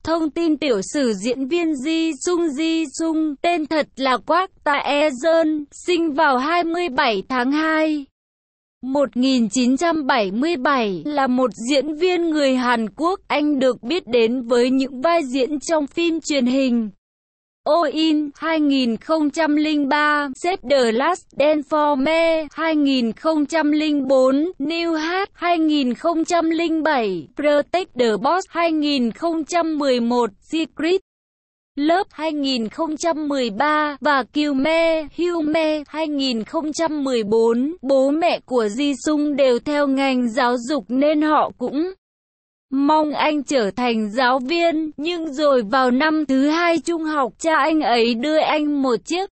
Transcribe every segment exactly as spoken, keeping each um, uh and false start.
Thông tin tiểu sử diễn viên Ji Sung. Ji Sung, tên thật là Kwak Tae-jeon, sinh vào hai mươi bảy tháng hai một nghìn chín trăm bảy mươi bảy, là một diễn viên người Hàn Quốc. Anh được biết đến với những vai diễn trong phim truyền hình Oh-in hai nghìn không trăm lẻ ba, Save the Last Dance for Me hai nghìn không trăm lẻ bốn, New Heart hai nghìn không trăm lẻ bảy, Protect the Boss hai nghìn không trăm mười một, Secret Love hai nghìn không trăm mười ba và Kill Me, Heal Me hai nghìn không trăm mười bốn. Bố mẹ của Ji Sung đều theo ngành giáo dục nên họ cũng mong anh trở thành giáo viên, nhưng rồi vào năm thứ hai trung học, cha anh ấy đưa anh một chiếc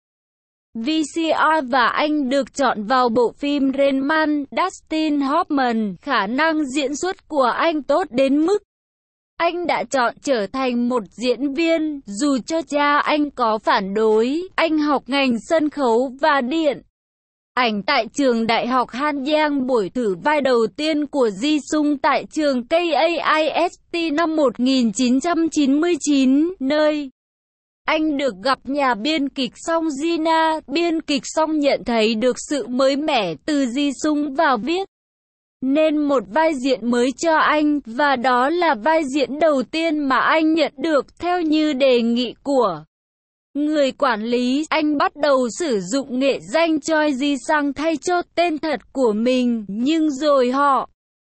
vê xê rờ và anh được chọn vào bộ phim Rain Man. Dustin Hoffman, khả năng diễn xuất của anh tốt đến mức anh đã chọn trở thành một diễn viên, dù cho cha anh có phản đối. Anh học ngành sân khấu và điện ảnh tại trường đại học Hanyang. Buổi thử vai đầu tiên của Ji Sung tại trường ca i ét tê năm một nghìn chín trăm chín mươi chín, nơi anh được gặp nhà biên kịch Song Jin-na. Biên kịch Song nhận thấy được sự mới mẻ từ Ji Sung và viết nên một vai diễn mới cho anh, và đó là vai diễn đầu tiên mà anh nhận được theo như đề nghị của người quản lý. Anh bắt đầu sử dụng nghệ danh Choi Ji Sang thay cho tên thật của mình, nhưng rồi họ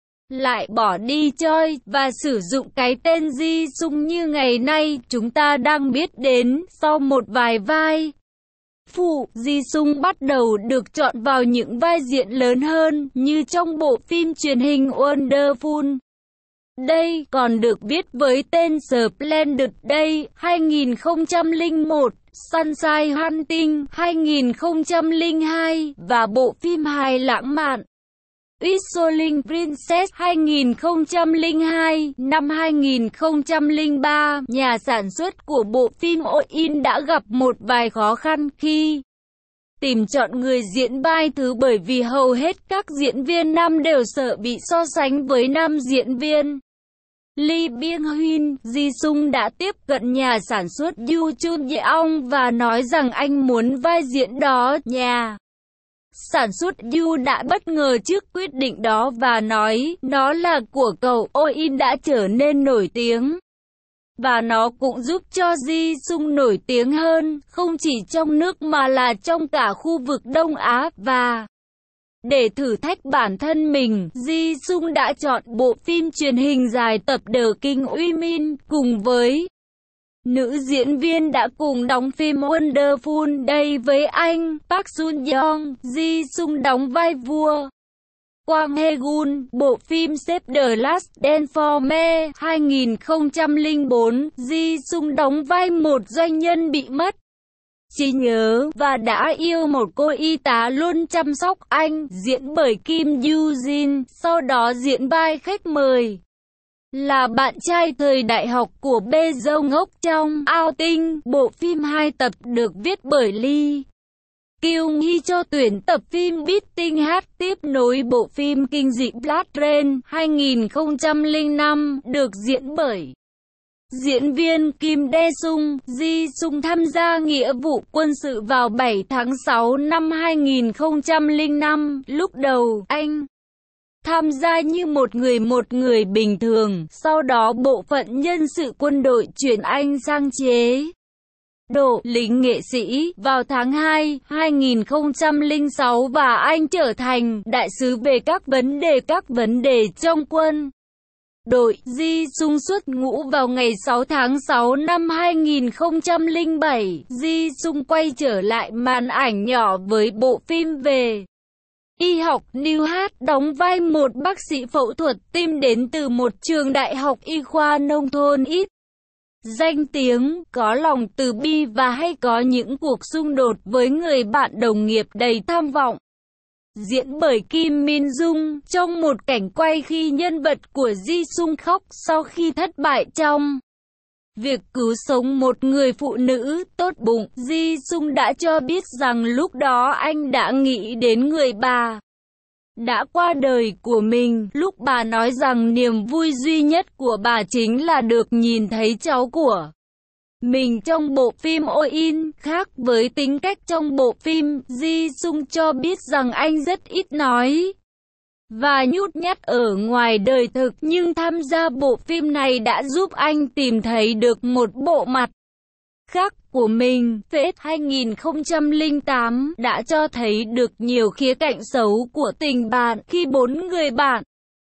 lại bỏ đi Choi và sử dụng cái tên Ji Sung như ngày nay chúng ta đang biết đến. Sau một vài vai phụ, Ji Sung bắt đầu được chọn vào những vai diễn lớn hơn, như trong bộ phim truyền hình Wonderful Day, còn được biết với tên Splendid Day hai nghìn không trăm lẻ một, Sunshine Hunting hai nghìn không trăm lẻ hai và bộ phim hài lãng mạn Whistling Princess hai nghìn không trăm lẻ hai. Năm hai nghìn không trăm lẻ ba, nhà sản xuất của bộ phim Oh-in đã gặp một vài khó khăn khi tìm chọn người diễn vai thứ, bởi vì hầu hết các diễn viên nam đều sợ bị so sánh với nam diễn viên Lee Byung-hun. Ji Sung đã tiếp cận nhà sản xuất Yoo Chun-yeong và nói rằng anh muốn vai diễn đó. Nhà sản xuất Yoo đã bất ngờ trước quyết định đó và nói nó là của cậu. Oh-in đã trở nên nổi tiếng và nó cũng giúp cho Ji Sung nổi tiếng hơn, không chỉ trong nước mà là trong cả khu vực Đông Á. Và để thử thách bản thân mình, Ji Sung đã chọn bộ phim truyền hình dài tập The King Women cùng với nữ diễn viên đã cùng đóng phim Wonderful Day với anh, Park Sun-young. Ji Sung đóng vai vua Kwang Hae-gun. Bộ phim Save the Last Dance for Me hai nghìn không trăm lẻ bốn, Ji Sung đóng vai một doanh nhân bị mất trí nhớ và đã yêu một cô y tá luôn chăm sóc anh, diễn bởi Kim Yoo-jin. Sau đó diễn vai khách mời là bạn trai thời đại học của Bae Jong-ok trong Outing, bộ phim hai tập được viết bởi Lee Kyung-hee cho tuyển tập phim Beating Heart, tiếp nối bộ phim kinh dị Blood Rain hai nghìn không trăm lẻ năm, được diễn bởi diễn viên Kim Dae-sung. Ji Sung tham gia nghĩa vụ quân sự vào bảy tháng sáu năm hai nghìn không trăm lẻ năm. Lúc đầu, anh tham gia như một người một người bình thường, sau đó bộ phận nhân sự quân đội chuyển anh sang chế độ lính nghệ sĩ vào tháng hai hai nghìn không trăm lẻ sáu và anh trở thành đại sứ về các vấn đề các vấn đề trong quân đội. Ji Sung xuất ngũ vào ngày sáu tháng sáu năm hai nghìn không trăm lẻ bảy. Ji Sung quay trở lại màn ảnh nhỏ với bộ phim về y học New Heart, đóng vai một bác sĩ phẫu thuật tim đến từ một trường đại học y khoa nông thôn ít danh tiếng, có lòng từ bi và hay có những cuộc xung đột với người bạn đồng nghiệp đầy tham vọng. Diễn bởi Kim Min Jung, trong một cảnh quay khi nhân vật của Ji Sung khóc sau khi thất bại trong việc cứu sống một người phụ nữ tốt bụng, Ji Sung đã cho biết rằng lúc đó anh đã nghĩ đến người bà đã qua đời của mình, lúc bà nói rằng niềm vui duy nhất của bà chính là được nhìn thấy cháu của mình trong bộ phim Oin. Khác với tính cách trong bộ phim, Ji Sung cho biết rằng anh rất ít nói và nhút nhát ở ngoài đời thực, nhưng tham gia bộ phim này đã giúp anh tìm thấy được một bộ mặt khác của mình. Fate hai không không tám đã cho thấy được nhiều khía cạnh xấu của tình bạn khi bốn người bạn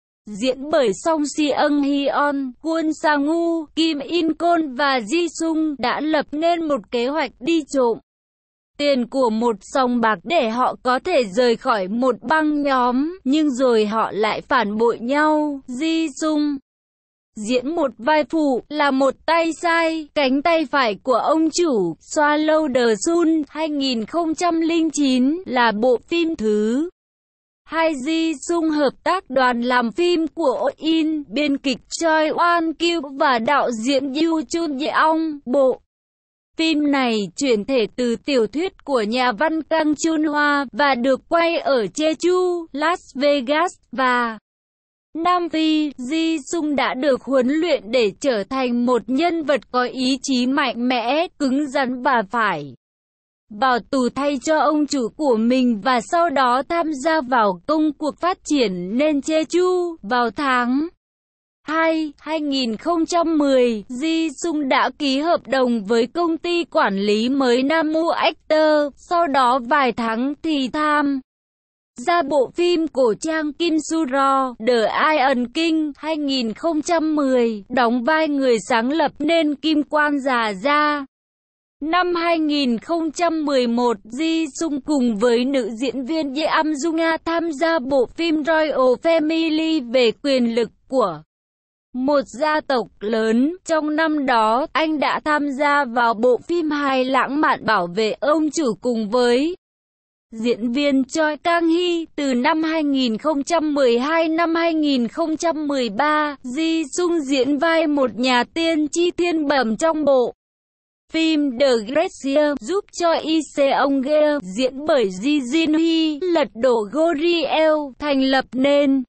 diễn bởi Song Si-eung, Hyeon, Kwon Sang-woo, Kim In-kon và Ji Sung đã lập nên một kế hoạch đi trộm tiền của một sòng bạc để họ có thể rời khỏi một băng nhóm, nhưng rồi họ lại phản bội nhau. Ji Sung diễn một vai phụ, là một tay sai, cánh tay phải của ông chủ. Swallow the Sun hai không không chín là bộ phim thứ hai Ji Sung hợp tác đoàn làm phim của Oin, biên kịch Choi Won Kyu và đạo diễn Yoo Chun Yeong. Bộ phim này chuyển thể từ tiểu thuyết của nhà văn Kang Chun Hoa và được quay ở Jeju, Las Vegas và Nam Phi. Ji Sung đã được huấn luyện để trở thành một nhân vật có ý chí mạnh mẽ, cứng rắn và phải vào tù thay cho ông chủ của mình, và sau đó tham gia vào công cuộc phát triển nên Jeju. Vào tháng hai hai không một không, Ji Sung đã ký hợp đồng với công ty quản lý mới Namu Actor, sau đó vài tháng thì tham ra bộ phim cổ trang Kim Suro, The Iron King hai không một không, đóng vai người sáng lập nên Kim Quan Già Gia. Năm hai không một một, Ji Sung cùng với nữ diễn viên Ye Am Jung tham gia bộ phim Royal Family về quyền lực của một gia tộc lớn. Trong năm đó, anh đã tham gia vào bộ phim hài lãng mạn Bảo vệ ông chủ cùng với diễn viên Choi Kang Hee. Từ năm hai không một hai năm hai không một ba, Ji Sung diễn vai một nhà tiên tri thiên bẩm trong bộ phim The Gracier, giúp cho Lee Seong-ge diễn bởi Ji Jin Hee lật đổ Goriel, thành lập nên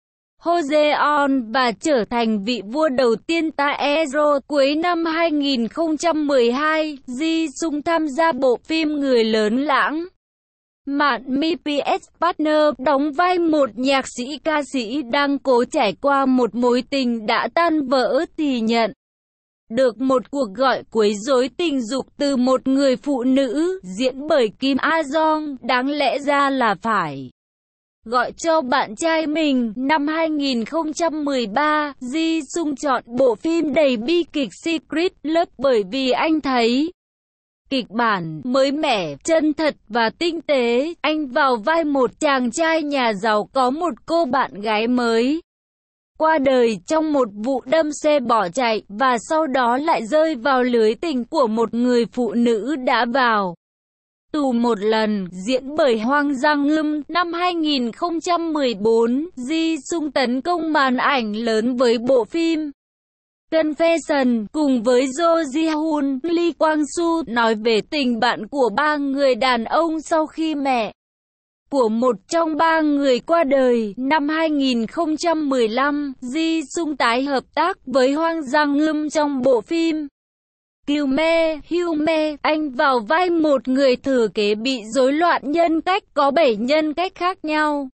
Hojeon và trở thành vị vua đầu tiên Taero. Cuối năm hai không một hai, Ji Sung tham gia bộ phim Người lớn lãng mạn Mi pê ét Partner, đóng vai một nhạc sĩ ca sĩ đang cố trải qua một mối tình đã tan vỡ thì nhận được một cuộc gọi quấy rối tình dục từ một người phụ nữ diễn bởi Kim A Jong, đáng lẽ ra là phải gọi cho bạn trai mình. Năm hai không một ba, Ji Sung chọn bộ phim đầy bi kịch Secret Love bởi vì anh thấy kịch bản mới mẻ, chân thật và tinh tế. Anh vào vai một chàng trai nhà giàu có một cô bạn gái mới qua đời trong một vụ đâm xe bỏ chạy, và sau đó lại rơi vào lưới tình của một người phụ nữ đã vào tù một lần, diễn bởi Hwang Jang-eum. Năm hai không một bốn, Ji Sung tấn công màn ảnh lớn với bộ phim Confession cùng với Jo Ji-hoon, Lee Kwang-soo, nói về tình bạn của ba người đàn ông sau khi mẹ của một trong ba người qua đời. Năm hai không một lăm, Ji Sung tái hợp tác với Hwang Jang-eum trong bộ phim Kyume Hyume. Anh vào vai một người thừa kế bị rối loạn nhân cách, có bảy nhân cách khác nhau.